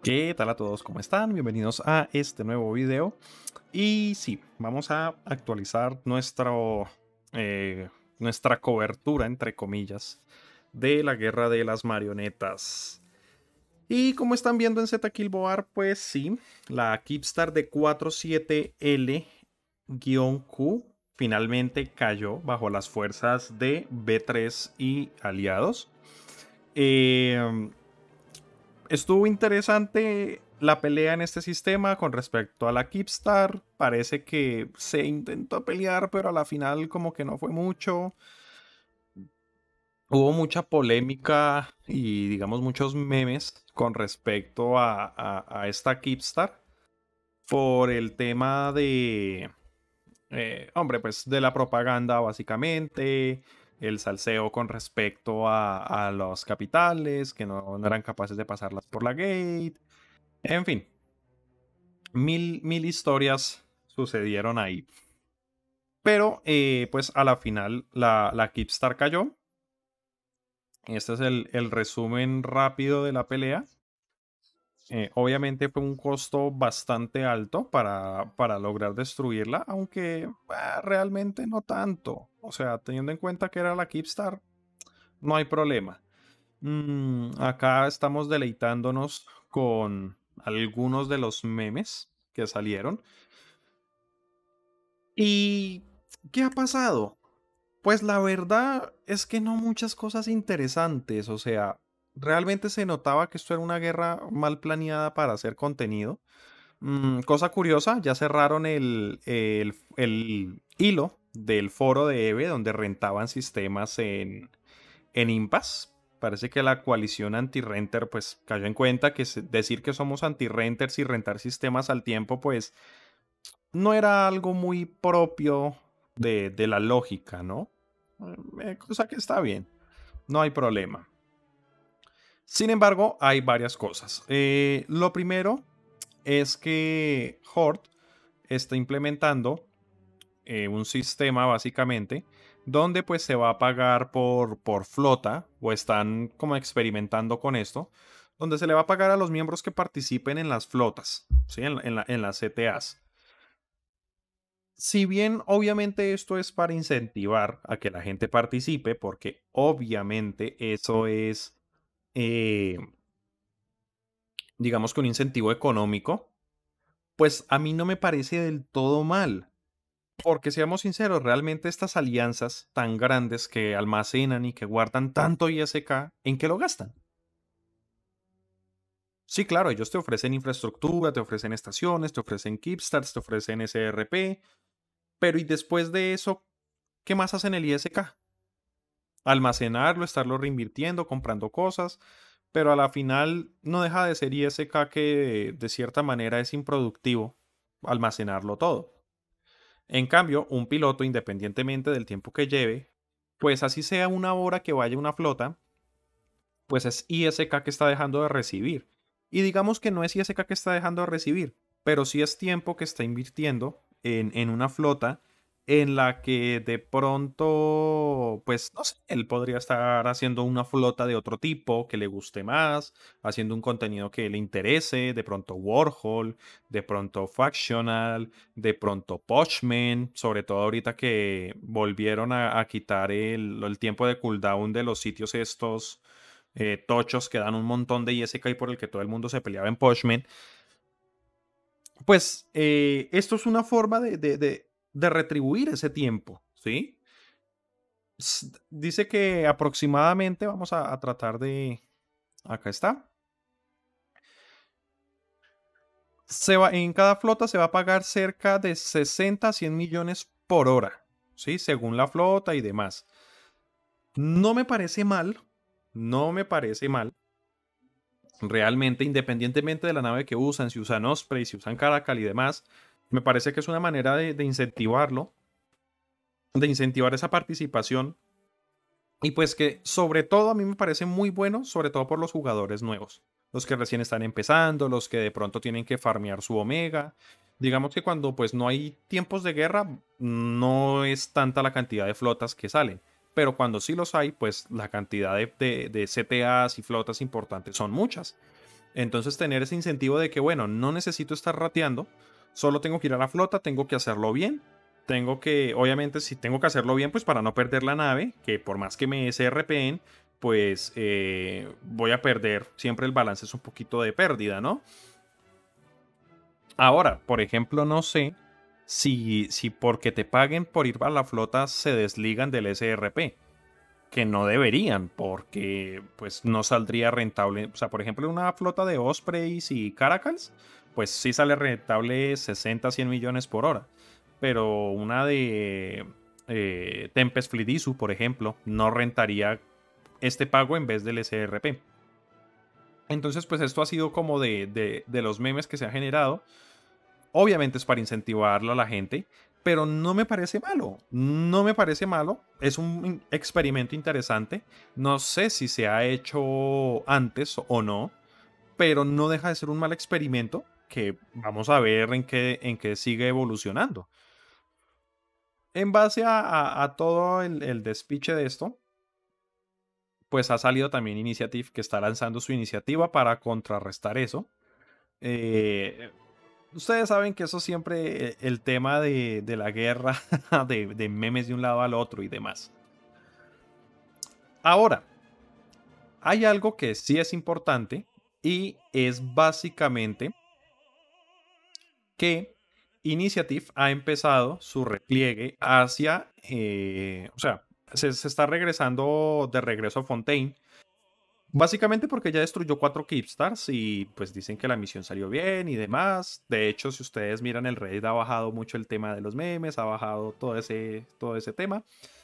¿Qué tal a todos? ¿Cómo están? Bienvenidos a este nuevo video. Y sí, vamos a actualizar eh, nuestra cobertura, entre comillas, de la guerra de las marionetas. Y como están viendo en ZKillboard, pues sí, la Keepstar de 47L-Q finalmente cayó bajo las fuerzas de B3 y aliados. Eh, Estuvo interesante la pelea en este sistema con respecto a la Keepstar. Parece que se intentó pelear, pero a la final como que no fue mucho. Hubo mucha polémica y digamos muchos memes con respecto a esta Keepstar por el tema de, hombre, pues de la propaganda básicamente, el salseo con respecto a los capitales que no eran capaces de pasarlas por la gate. En fin, mil historias sucedieron ahí. Pero, pues a la final la Keepstar cayó. Este es el resumen rápido de la pelea. Obviamente fue un costo bastante alto para lograr destruirla, aunque realmente no tanto. O sea, teniendo en cuenta que era la Keepstar, no hay problema. Acá estamos deleitándonos con algunos de los memes que salieron. ¿Y qué ha pasado? Pues la verdad es que no muchas cosas interesantes, o sea, realmente se notaba que esto era una guerra mal planeada para hacer contenido. Cosa curiosa, ya cerraron el hilo del foro de EVE donde rentaban sistemas en Impasse. Parece que la coalición anti-renter pues cayó en cuenta que decir que somos anti-renters y rentar sistemas al tiempo pues no era algo muy propio de la lógica, ¿no? Cosa que está bien, no hay problema. Sin embargo, hay varias cosas. Lo primero es que Horde está implementando un sistema básicamente donde pues se va a pagar por flota o están como experimentando con esto, donde se le va a pagar a los miembros que participen en las flotas, ¿sí? En las CTAs. Si bien obviamente esto es para incentivar a que la gente participe, porque obviamente eso es, eh, digamos que un incentivo económico, pues a mí no me parece del todo mal. Porque seamos sinceros, realmente estas alianzas tan grandes que almacenan y que guardan tanto ISK, ¿en qué lo gastan? Sí, claro, ellos te ofrecen infraestructura, te ofrecen estaciones, te ofrecen Keepstars, te ofrecen SRP, pero ¿y después de eso, qué más hacen el ISK? Almacenarlo, estarlo reinvirtiendo, comprando cosas, pero a la final no deja de ser ISK que de cierta manera es improductivo almacenarlo todo. En cambio, un piloto, independientemente del tiempo que lleve, pues así sea una hora que vaya una flota, pues es ISK que está dejando de recibir. Y digamos que no es ISK que está dejando de recibir, pero sí es tiempo que está invirtiendo en una flota en la que de pronto, pues no sé, él podría estar haciendo una flota de otro tipo que le guste más, haciendo un contenido que le interese, de pronto Warhol, de pronto Factional, de pronto Pochman, sobre todo ahorita que volvieron a quitar el tiempo de cooldown de los sitios estos tochos que dan un montón de ISK y por el que todo el mundo se peleaba en Pochman. Pues esto es una forma de retribuir ese tiempo, ¿sí? Dice que aproximadamente, vamos a tratar de... Acá está. En cada flota se va a pagar cerca de 60 a 100 millones por hora, ¿sí? Según la flota y demás. No me parece mal, no me parece mal. Realmente, independientemente de la nave que usan, si usan Osprey, si usan Caracal y demás, me parece que es una manera de incentivarlo, de incentivar esa participación. Y pues que sobre todo a mí me parece muy bueno, sobre todo por los jugadores nuevos, los que recién están empezando, los que de pronto tienen que farmear su Omega. Digamos que cuando pues no hay tiempos de guerra, no es tanta la cantidad de flotas que salen. Pero cuando sí los hay, pues la cantidad de CTAs y flotas importantes son muchas. Entonces tener ese incentivo de que, bueno, no necesito estar rateando, solo tengo que ir a la flota, tengo que hacerlo bien. Tengo que, obviamente, si tengo que hacerlo bien, pues para no perder la nave, que por más que me SRPen, pues voy a perder. Siempre el balance es un poquito de pérdida, ¿no? Ahora, por ejemplo, no sé si porque te paguen por ir a la flota se desligan del SRP, que no deberían, porque pues no saldría rentable. O sea, por ejemplo, una flota de Ospreys y Caracals, pues sí sale rentable 60, 100 millones por hora. Pero una de Tempest Fleet Issue, por ejemplo, no rentaría este pago en vez del SRP. Entonces, pues esto ha sido como de los memes que se ha generado. Obviamente es para incentivarlo a la gente, pero no me parece malo. No me parece malo. Es un experimento interesante. No sé si se ha hecho antes o no, pero no deja de ser un mal experimento que vamos a ver en qué sigue evolucionando. En base a todo el despiche de esto, pues ha salido también Initiative, que está lanzando su iniciativa para contrarrestar eso. Eh, Ustedes saben que eso siempre, el tema de la guerra, de memes de un lado al otro y demás. Ahora, hay algo que sí es importante y es básicamente que Initiative ha empezado su repliegue hacia, o sea, se está regresando de regreso a Fontaine. Básicamente porque ya destruyó 4 Keepstars y pues dicen que la misión salió bien y demás. De hecho, si ustedes miran el Reddit ha bajado mucho el tema de los memes, ha bajado todo ese tema.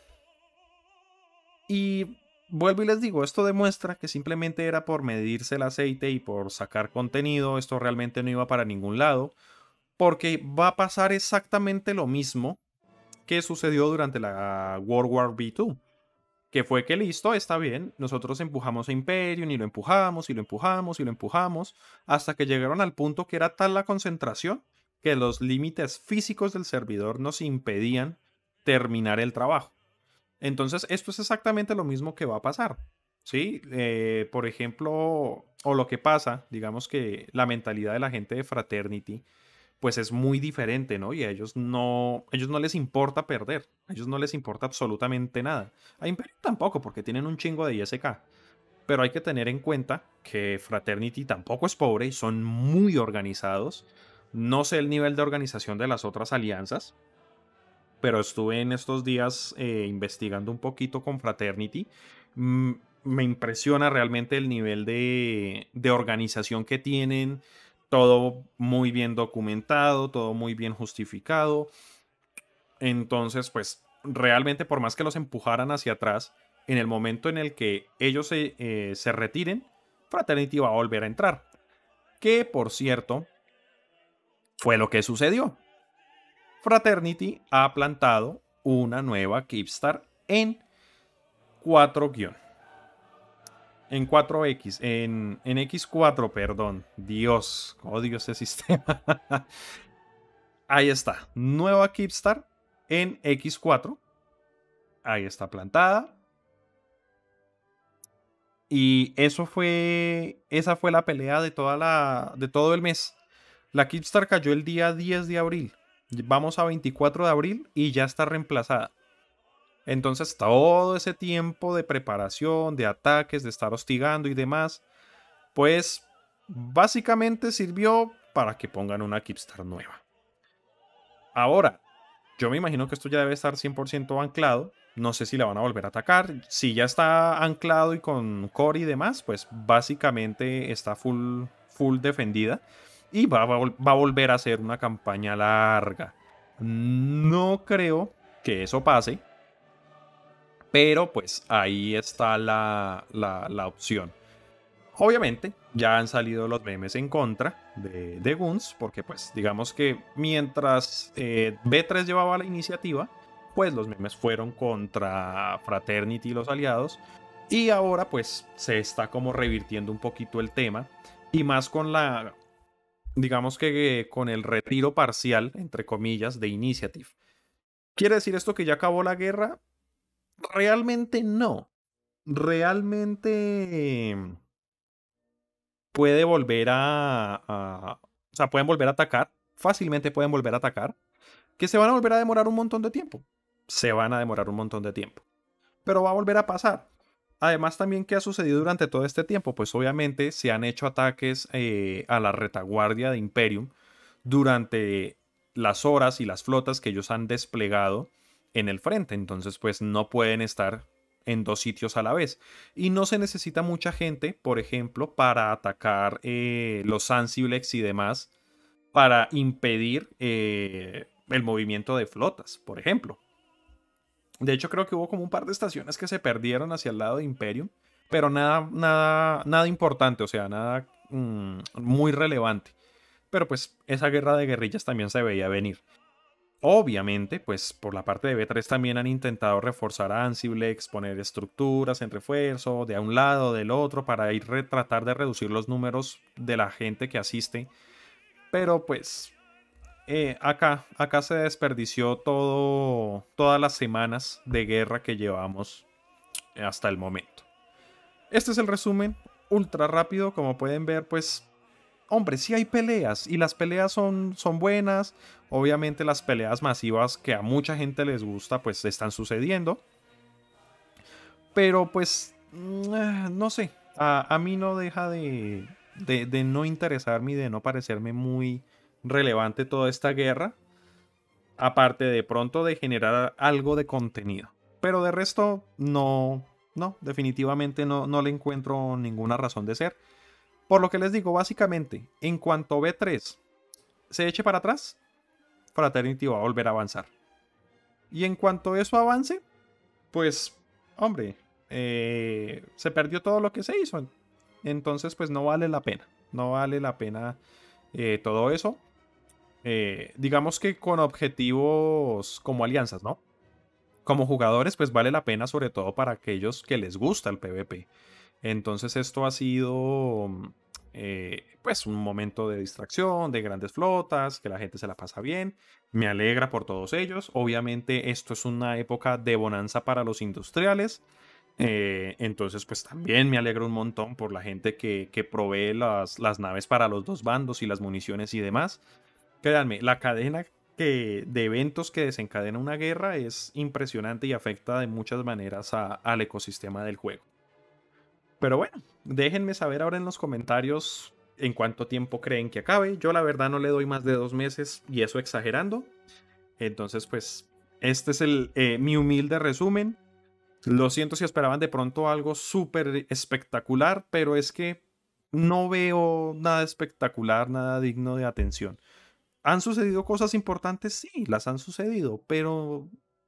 Y vuelvo y les digo, esto demuestra que simplemente era por medirse el aceite y por sacar contenido. Esto realmente no iba para ningún lado. Porque va a pasar exactamente lo mismo que sucedió durante la World War B2. Que fue que listo, está bien, nosotros empujamos a Imperium y lo empujamos y lo empujamos y lo empujamos hasta que llegaron al punto que era tal la concentración que los límites físicos del servidor nos impedían terminar el trabajo. Entonces, esto es exactamente lo mismo que va a pasar. ¿Sí? Por ejemplo, o lo que pasa, digamos que la mentalidad de la gente de Fraternity pues es muy diferente, ¿no? Y a ellos no les importa perder, a ellos no les importa absolutamente nada. A Imperium tampoco, porque tienen un chingo de ISK. Pero hay que tener en cuenta que Fraternity tampoco es pobre y son muy organizados. No sé el nivel de organización de las otras alianzas, pero estuve en estos días investigando un poquito con Fraternity. Mm, Me impresiona realmente el nivel de organización que tienen. Todo muy bien documentado, todo muy bien justificado. Entonces, pues realmente por más que los empujaran hacia atrás, en el momento en el que ellos se retiren, Fraternity va a volver a entrar. Que, por cierto, fue lo que sucedió. Fraternity ha plantado una nueva Keepstar en 4 en 4X, en X4, perdón. Dios, odio ese sistema. Ahí está, nueva Keepstar en X4. Ahí está plantada. Y esa fue la pelea de todo el mes. La Keepstar cayó el día 10 de abril. Vamos a 24 de abril y ya está reemplazada. Entonces todo ese tiempo de preparación, de ataques, de estar hostigando y demás, pues básicamente sirvió para que pongan una Keepstar nueva. Ahora, yo me imagino que esto ya debe estar 100% anclado. No sé si la van a volver a atacar. Si ya está anclado y con core y demás, pues básicamente está full defendida. Y va a volver a ser una campaña larga. No creo que eso pase. Pero pues ahí está la opción. Obviamente, ya han salido los memes en contra de Guns, porque pues digamos que mientras B3 llevaba la iniciativa, pues los memes fueron contra Fraternity y los aliados, y ahora pues se está como revirtiendo un poquito el tema, y más con digamos que con el retiro parcial, entre comillas, de Initiative. ¿Quiere decir esto que ya acabó la guerra? Realmente no. Realmente puede volver o sea, pueden volver a atacar. Fácilmente pueden volver a atacar. Que se van a volver a demorar un montón de tiempo. Se van a demorar un montón de tiempo. Pero va a volver a pasar. Además, también, ¿qué ha sucedido durante todo este tiempo? Pues obviamente se han hecho ataques a la retaguardia de Imperium durante las horas y las flotas que ellos han desplegado en el frente. Entonces, pues no pueden estar en dos sitios a la vez. Y no se necesita mucha gente, por ejemplo, para atacar los Ansiblex y demás, para impedir el movimiento de flotas, por ejemplo. De hecho, creo que hubo como un par de estaciones que se perdieron hacia el lado de Imperium, pero nada importante, o sea, nada muy relevante. Pero pues esa guerra de guerrillas también se veía venir. Obviamente, pues por la parte de B3 también han intentado reforzar a Ansiblex, poner estructuras en refuerzo de un lado, del otro, para tratar de reducir los números de la gente que asiste. Pero pues acá se desperdició todas las semanas de guerra que llevamos hasta el momento. Este es el resumen ultra rápido. Como pueden ver, pues, hombre, sí hay peleas y las peleas son buenas. Obviamente las peleas masivas que a mucha gente les gusta, pues están sucediendo. Pero pues, no sé, a mí no deja de no interesarme y de no parecerme muy relevante toda esta guerra, aparte de pronto de generar algo de contenido. Pero de resto, definitivamente no le encuentro ninguna razón de ser. Por lo que les digo, básicamente, en cuanto B3 se eche para atrás, Fraternity va a volver a avanzar. Y en cuanto eso avance, pues, hombre, se perdió todo lo que se hizo. Entonces, pues no vale la pena. No vale la pena todo eso. Digamos que con objetivos como alianzas, ¿no? Como jugadores, pues vale la pena, sobre todo para aquellos que les gusta el PvP. Entonces esto ha sido pues un momento de distracción, de grandes flotas, que la gente se la pasa bien. Me alegra por todos ellos. Obviamente esto es una época de bonanza para los industriales. Entonces pues también me alegra un montón por la gente que provee las naves para los dos bandos y las municiones y demás. Créanme, la cadena de eventos que desencadena una guerra es impresionante y afecta de muchas maneras al ecosistema del juego. Pero bueno, déjenme saber ahora en los comentarios en cuánto tiempo creen que acabe. Yo la verdad no le doy más de 2 meses y eso exagerando. Entonces pues este es mi humilde resumen. Lo siento si esperaban de pronto algo súper espectacular, pero es que no veo nada espectacular, nada digno de atención. ¿Han sucedido cosas importantes? Sí, las han sucedido, pero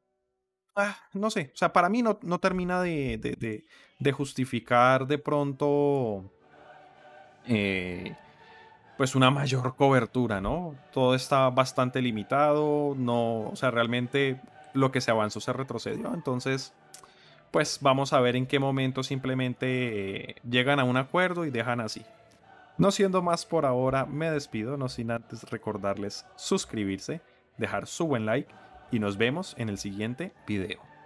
no sé, o sea, para mí no termina de justificar de pronto eh, pues una mayor cobertura, ¿no? Todo está bastante limitado, no, o sea, realmente lo que se avanzó se retrocedió, entonces pues vamos a ver en qué momento simplemente llegan a un acuerdo y dejan así. No siendo más por ahora, me despido, no sin antes recordarles suscribirse, dejar su buen like y nos vemos en el siguiente video.